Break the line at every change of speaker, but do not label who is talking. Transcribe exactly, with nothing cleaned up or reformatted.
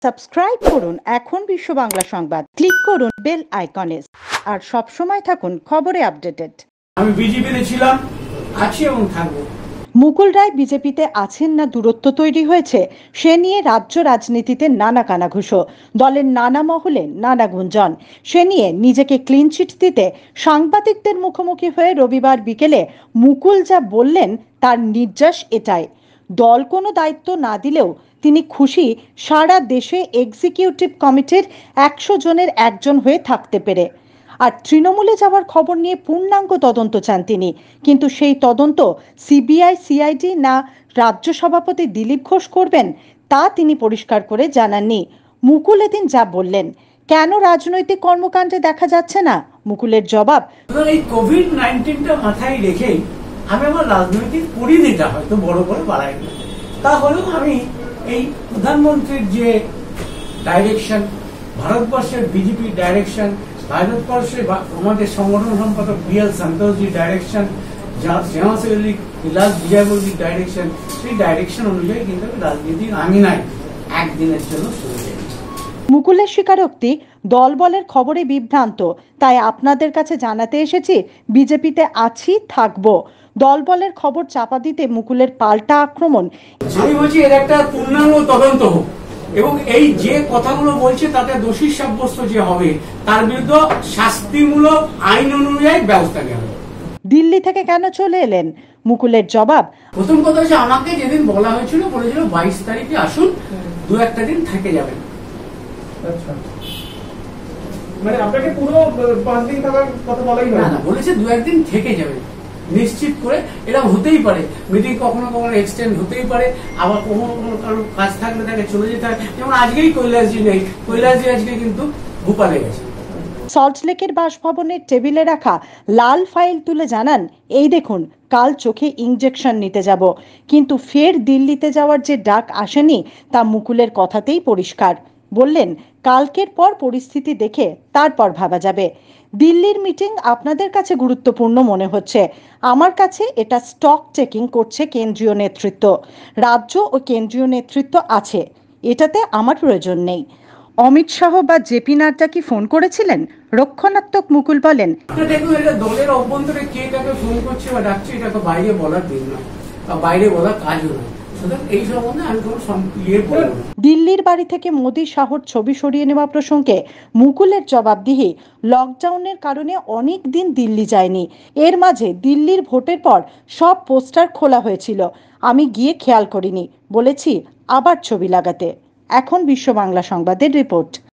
Subscribe করুন এখন বিশ্ব বাংলা সংবাদ, ক্লিক করুন বেল আইকনে আর সব সময় থাকুন খবরে আপডেটেড।
আমি বিজেপিতে ছিলাম, আছি এবং থাকবো।
মুকুল রায় বিজেপিতে আছেন না দূরত্ব তৈরি হয়েছে, সে নিয়ে রাজ্য রাজনীতিতে নানা কানাঘুষো, দলের নানা মহলে নানা গুঞ্জন। সে নিয়ে নিজেকে ক্লিন চিট দিতে সাংবাদিকদের মুখোমুখি হয়ে রবিবার বিকেলে মুকুল যা বললেন তার নির্যাস এটাই, দল কোনো দায়িত্ব না দিলেও তিনি খুশি সারা দেশে এক্সিকিউটিভ কমিটির একশো জনের একজন হয়ে থাকতে পেরে। আর তৃণমূলে যাওয়ার খবর নিয়ে পূর্ণাঙ্গ তদন্ত চান তিনি, কিন্তু সেই তদন্ত সিবিআই, সিআইডি না রাজ্য সভাপতি দিলীপ ঘোষ করবেন তা তিনি পরিষ্কার করে জানাননি। মুকুল এদিন যা বললেন, কেন রাজনৈতিক কর্মকাণ্ডে দেখা যাচ্ছে না, মুকুলের জবাব,
এই কোভিড নাইন্টিনটা মাথায় রেখেই আমি আমার রাজনৈতিক পরিধিটা হয়তো বড় করে বাড়াই, তাহলেও আমি এই প্রধানমন্ত্রীর যে ডাইরেকশন, ভারতবর্ষের বিজেপির ডাইরেকশন, ভারতবর্ষে আমাদের সংগঠন সম্পাদক বি এল সন্তোষজির ডাইরেকশন, শ্যামা সেলি বিলাস বিজয়বর্গীর ডাইরেকশন, সেই ডাইরেকশন অনুযায়ী কিন্তু রাজনীতির আঙিনায় একদিনের জন্য শুরু হয়েছে।
মুকুলের স্বীকারোক্তি, দল বলের খবরে বিভ্রান্ত, তাই আপনাদের কাছে জানাতে এসেছি বিজেপিতে আছি, থাকবো। দল বলের খবর চাপা দিতে মুকুলের পাল্টা আক্রমণ।
আমি বলছি এর একটা পূর্ণাঙ্গ তদন্ত হোক এবং এই যে কথাগুলো বলছে তাতে দোষী সাব্যস্ত যে হবে তার বিরুদ্ধে শাস্তিমূলক আইন অনুযায়ী ব্যবস্থা নেওয়া হবে।
দিল্লি থেকে কেন চলে এলেন, মুকুলের জবাব,
প্রথম কথা হচ্ছে আমাকে যেদিন বলা হয়েছিল বলেছিল বাইশ তারিখে আসুন, দু একটা দিন থেকে যাবেন।
মানে আপনাকে পুরো পাঁচ দিন থাকার কথা বলাই
না না, বলেছে দু একদিন থেকে যাবেন নিশ্চিত করে। এটা হতেই পারে, মিটিং কখনো কখনো এক্সটেন্ড হতেই পারে, আবার কখনো কখনো কারো কাজ থাকলে তাকে চলে যেতে হয়। যেমন আজকেই কৈলাসজি নেই, কৈলাসজি আজকে কিন্তু ভোপালে গেছে।
সল্টলেকের বাসভবনের টেবিলে রাখা লাল ফাইল তুলে জানান, এই দেখুন কাল চোখে ইনজেকশন নিতে যাব, কিন্তু ফের দিল্লিতে যাওয়ার যে ডাক আসেনি তা মুকুলের কথাতেই পরিষ্কার। বললেন, কালকের পর পরিস্থিতি দেখে তারপর ভাবা যাবে। দিল্লির মিটিং আপনাদের কাছে গুরুত্বপূর্ণ মনে হচ্ছে, আমার কাছে এটা স্টক টেকিং করছে কেন্দ্রীয় নেতৃত্ব। রাজ্য ও কেন্দ্রীয় নেতৃত্ব আছে, এটাতে আমার প্রয়োজন নেই। অমিত শাহ বা জেপি নাড্ডা কি ফোন করেছিলেন, রক্ষণাত্মক মুকুল বলেন,
দেখুন এটা দলের অভ্যন্তরে কে কাকে ফোন করছে বা ডাকছে এটা তো বাইরে বলার দিন নয়, বাইরে বলার কাজও নয়।
দিল্লির বাড়ি থেকে মোদি শাহর ছবি সরিয়ে নেওয়া প্রসঙ্গে মুকুলের জবাবদিহি, লকডাউনের কারণে অনেক দিন দিল্লি যায়নি, এর মাঝে দিল্লির ভোটের পর সব পোস্টার খোলা হয়েছিল, আমি গিয়ে খেয়াল করিনি, বলেছি আবার ছবি লাগাতে। এখন বিশ্ব বাংলা সংবাদের রিপোর্ট।